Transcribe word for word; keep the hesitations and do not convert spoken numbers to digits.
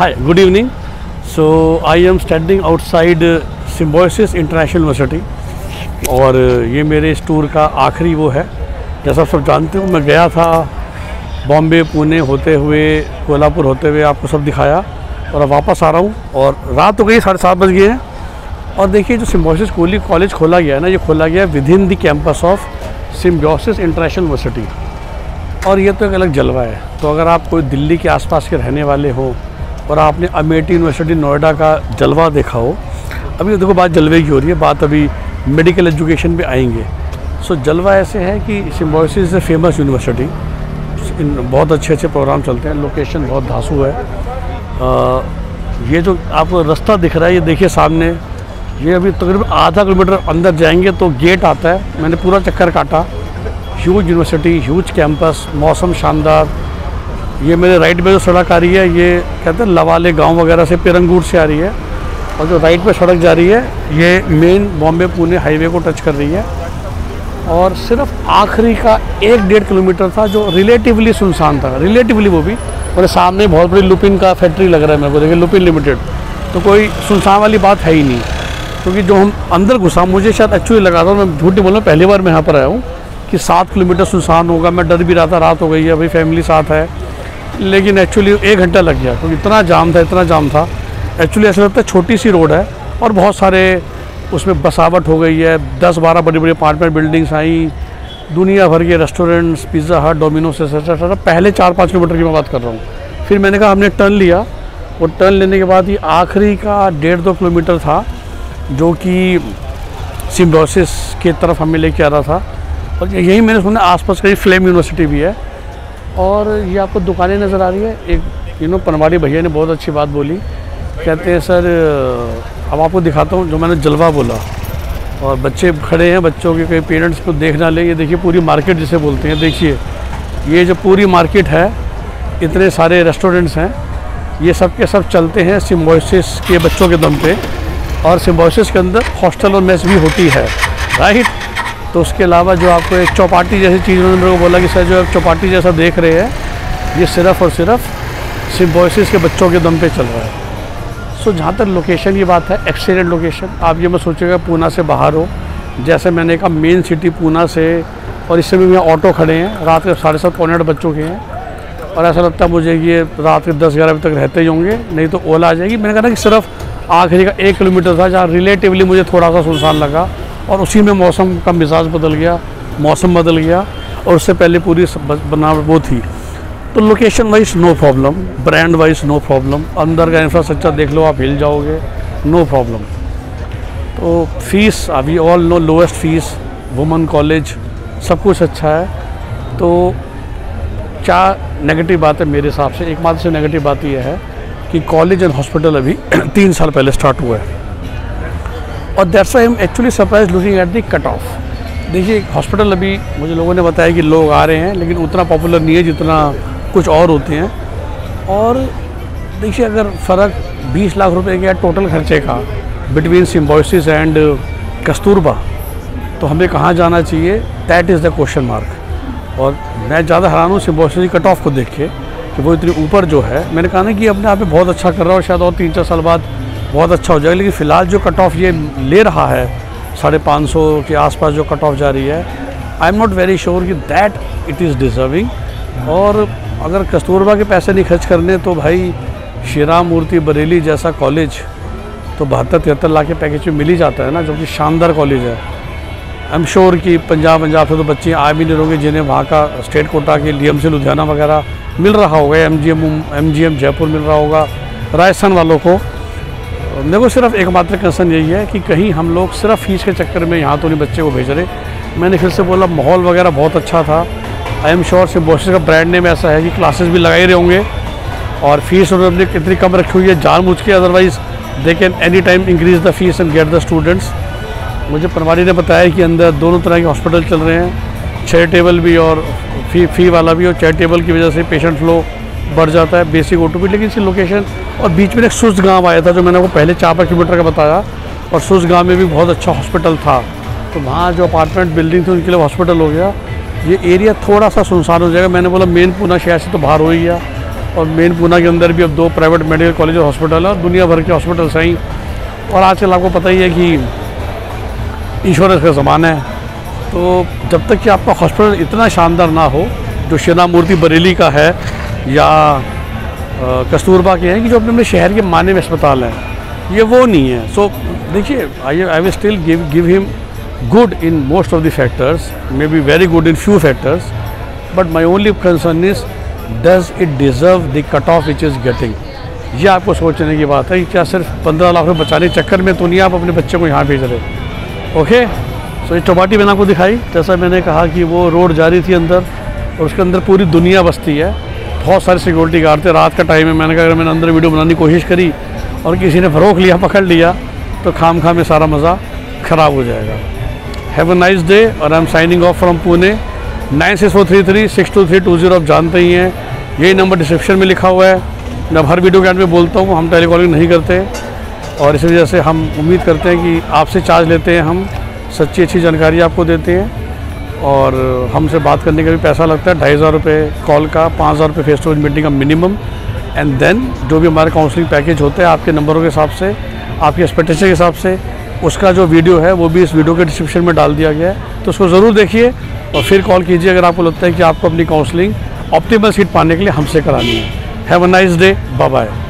Hi, good evening. So I am standing outside Symbiosis International University और ये मेरे इस टूर का आखिरी वो है। जैसा सब जानते हो, मैं गया था बॉम्बे, पुणे होते हुए, कोल्हापुर होते हुए, आपको सब दिखाया और अब वापस आ रहा हूँ और रात हो गई, साढ़े सात बज गए हैं। और देखिए जो सिम्बोसिस कॉलेज खोला गया है ना, ये खोला गया within the campus of Symbiosis International University और ये तो एक अलग जलवा है। तो अगर आप कोई दिल्ली के आसपास के रहने वाले हो और आपने अमेठी यूनिवर्सिटी नोएडा का जलवा देखा हो, अभी देखो बात जलवे की हो रही है, बात अभी मेडिकल एजुकेशन पे आएंगे। सो जलवा ऐसे है कि Symbiosis is a famous university, बहुत अच्छे अच्छे प्रोग्राम चलते हैं, लोकेशन बहुत धांसू है। आ, ये जो आपको रास्ता दिख रहा है, ये देखिए सामने, ये अभी तकरीबन आधा किलोमीटर अंदर जाएंगे तो गेट आता है। मैंने पूरा चक्कर काटा। ह्यूज यूनिवर्सिटी, ह्यूज कैंपस, मौसम शानदार। ये मेरे राइट में जो सड़क आ रही है, ये कहते हैं लवाले गांव वगैरह से, पेरंगूट से आ रही है, और जो राइट पे सड़क जा रही है ये मेन बॉम्बे पुणे हाईवे को टच कर रही है। और सिर्फ आखिरी का एक डेढ़ किलोमीटर था जो रिलेटिवली सुनसान था, रिलेटिवली वो भी। और सामने बहुत बड़ी लुपिन का फैक्ट्री लग रहा है मेरे को, देखिए लुपिन लिमिटेड, तो कोई सुनसान वाली बात है ही नहीं। क्योंकि जो हम अंदर घुसा, मुझे शायद एक्चुअली लगा था, मैं झूठ नहीं बोल रहा, पहली बार मैं यहाँ पर आया हूँ, कि सात किलोमीटर सुनसान होगा। मैं डर भी रहा था, रात हो गई है, भाई फैमिली साथ है, लेकिन एक्चुअली एक घंटा लग गया क्योंकि इतना जाम था, इतना जाम था। एक्चुअली ऐसा लगता है छोटी सी रोड है और बहुत सारे उसमें बसावट हो गई है, दस बारह बड़ी बड़ी अपार्टमेंट बिल्डिंग्स आई, दुनिया भर के restaurants, Pizza Hut, Domino's etcetera. पहले चार पाँच किलोमीटर की मैं बात कर रहा हूँ। फिर मैंने कहा, हमने टर्न लिया और टर्न लेने के बाद ये आखिरी का डेढ़ दो किलोमीटर था जो कि सिम्बोसिस की तरफ हमें लेके आ रहा था। और यही मैंने सुना आसपास कहीं फ्लेम यूनिवर्सिटी भी है। और ये आपको दुकानें नज़र आ रही है। एक यू नो पनवाड़ी भैया ने बहुत अच्छी बात बोली, कहते हैं सर अब आपको दिखाता हूँ जो मैंने जलवा बोला। और बच्चे खड़े हैं, बच्चों के कई पेरेंट्स को देखना ले, ये देखिए पूरी मार्केट जिसे बोलते हैं, देखिए ये जो पूरी मार्केट है, इतने सारे रेस्टोरेंट्स हैं, ये सब के सब चलते हैं सिम्बोसिस के बच्चों के दम पे। और सिम्बोसिस के अंदर हॉस्टल और मेस भी होती है, राइट। तो उसके अलावा जो आपको एक चौपाटी जैसी चीज़, उन्होंने मेरे को बोला कि सर जो आप चौपाटी जैसा देख रहे हैं, ये सिर्फ और सिर्फ सिम्बोसिस के बच्चों के दम पे चल रहा है। सो so, जहाँ तक लोकेशन की बात है, एक्सीलेंट लोकेशन। आप ये मत सोचिएगा पूना से बाहर हो, जैसे मैंने कहा मेन सिटी पूना से, और इस समय यहाँ ऑटो खड़े हैं, रात के साढ़े सात पौने आठ बज चुके हैं और ऐसा लगता है मुझे कि ये रात के दस ग्यारह बजे तक रहते ही होंगे, नहीं तो ओला आ जाएगी। मैंने कहा ना कि सिर्फ आखिरी का एक किलोमीटर था जहाँ रिलेटिवली मुझे थोड़ा सा सुनसान लगा, और उसी में मौसम का मिजाज बदल गया, मौसम बदल गया, और उससे पहले पूरी बनावट वो थी। तो location wise no problem, brand wise no problem, अंदर का इंफ्रास्ट्रक्चर देख लो, आप हिल जाओगे, नो प्रॉब्लम। तो फीस अभी all no lowest fees, women college, सब कुछ अच्छा है। तो क्या नेगेटिव बात है मेरे हिसाब से? एकमात्र से नेगेटिव बात यह है कि कॉलेज एंड हॉस्पिटल अभी तीन साल पहले स्टार्ट हुआ है, और that's why I am actually surprise looking at the cut off. देखिए हॉस्पिटल अभी मुझे लोगों ने बताया कि लोग आ रहे हैं, लेकिन उतना पॉपुलर नहीं है जितना कुछ और होते हैं। और देखिए अगर फ़र्क बीस लाख रुपए के टोटल खर्चे का बिटवीन सिम्बोसिस एंड कस्तूरबा, तो हमें कहाँ जाना चाहिए, that is the question mark. और मैं ज़्यादा हैरान हूँ सिम्बोसिस कट ऑफ को देख के कि वो इतनी ऊपर जो है। मैंने कहा ना कि अपने आप में बहुत अच्छा कर रहा है और शायद और तीन चार साल बाद बहुत अच्छा हो जाएगा, लेकिन फ़िलहाल जो कट ऑफ ये ले रहा है साढ़े पाँच सौ के आसपास जो कट ऑफ जा रही है, I am not very sure कि दैट इट इज़ डिज़र्विंग। और अगर कस्तूरबा के पैसे नहीं खर्च करने तो भाई श्री राम मूर्ति बरेली जैसा कॉलेज तो बहत्तर तिहत्तर लाख के पैकेज में मिल ही जाता है ना, जो कि शानदार कॉलेज है। आई एम श्योर कि पंजाब पंजाब से तो बच्चे आ भी नहीं होंगे जिन्हें वहाँ का स्टेट कोटा के डी एम सी लुधियाना वगैरह मिल रहा होगा, M G M M G M Jaipur मिल रहा होगा, राजस्थान वालों को। मेरे को सिर्फ एकमात्र कंसर्न यही है कि कहीं हम लोग सिर्फ फीस के चक्कर में यहाँ तो नहीं बच्चे को भेज रहे। मैंने फिर से बोला, माहौल वगैरह बहुत अच्छा था। आई एम श्योर सिम्बोसिस का ब्रांड नेम ऐसा है कि क्लासेस भी लगा ही रहे होंगे, और फीस उन्होंने कितनी कम रखी हुई है जानबूझ के, otherwise they can any time increase the fees and get the students. मुझे पनवाड़ी ने बताया कि अंदर दोनों तरह के हॉस्पिटल चल रहे हैं, चैरिटेबल भी और फी फी वाला भी, और चैरिटेबल की वजह से पेशेंट फ्लो बढ़ जाता है, बेसिक ओ टू भी। लेकिन इसकी लोकेशन, और बीच में एक सुस्त गाँव आया था जो मैंने आपको पहले चार पाँच किलोमीटर का बताया, और सुस्त गाँव में भी बहुत अच्छा हॉस्पिटल था, तो वहाँ जो अपार्टमेंट बिल्डिंग थी उनके लिए हॉस्पिटल हो गया। ये एरिया थोड़ा सा सुनसान हो जाएगा। मैंने बोला मेन पूना शहर से तो बाहर हो ही गया, और मेन पूना के अंदर भी अब दो प्राइवेट मेडिकल कॉलेज और हॉस्पिटल है, दुनिया भर के हॉस्पिटल्स हैं। और आजकल आपको पता ही है कि इंश्योरेंस का ज़माना है, तो जब तक कि आपका हॉस्पिटल इतना शानदार ना हो जो शिना मूर्ति बरेली का है या कस्तूरबा के हैं कि जो अपने अपने शहर के माने में अस्पताल हैं, ये वो नहीं है। सो देखिए, I I will still give give him good in most of the factors, maybe very good in few factors, but my only concern is does it deserve the cutoff which is getting। ये आपको सोचने की बात है कि क्या सिर्फ पंद्रह लाख रुपये बचाने के चक्कर में तो नहीं आप अपने बच्चे को यहाँ भेज रहे। ओके, सो ये चौपाटी मैंने आपको दिखाई, जैसा मैंने कहा कि वो रोड जा रही थी अंदर और उसके अंदर पूरी दुनिया बसती है, बहुत सारे सिक्योरिटी गार्ड थे। रात का टाइम है, मैंने कहा अगर मैंने अंदर वीडियो बनाने की कोशिश करी और किसी ने फरोख लिया, पकड़ लिया, तो खाम खा में सारा मज़ा ख़राब हो जाएगा। हैव अ नाइस डे, और I am signing off from Pune. Nine six four three three six two three two zero आप जानते ही हैं, यही नंबर डिस्क्रिप्शन में लिखा हुआ है। मैं हर वीडियो के एंड में बोलता हूँ हम टेलीकॉलिंग नहीं करते, और इसी वजह से हम उम्मीद करते हैं कि आपसे चार्ज लेते हैं, हम सच्ची अच्छी जानकारी आपको देते हैं। और हमसे बात करने का भी पैसा लगता है, ढाई हज़ार रुपये कॉल का, पाँच हज़ार रुपये फेस टू फेस मीटिंग का मिनिमम। एंड देन जो भी हमारे काउंसलिंग पैकेज होते हैं आपके नंबरों के हिसाब से, आपकी एक्सपेक्टेशन के हिसाब से, उसका जो वीडियो है वो भी इस वीडियो के डिस्क्रिप्शन में डाल दिया गया है, तो उसको ज़रूर देखिए और फिर कॉल कीजिए अगर आपको लगता है कि आपको अपनी काउंसलिंग ऑप्टिमल सीट पाने के लिए हमसे करानी है। Have a nice day, bye bye.